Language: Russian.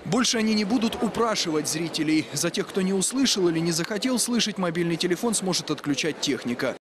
Больше они не будут упрашивать зрителей. За тех, кто не услышал или не захотел слышать, мобильный телефон сможет отключать техника.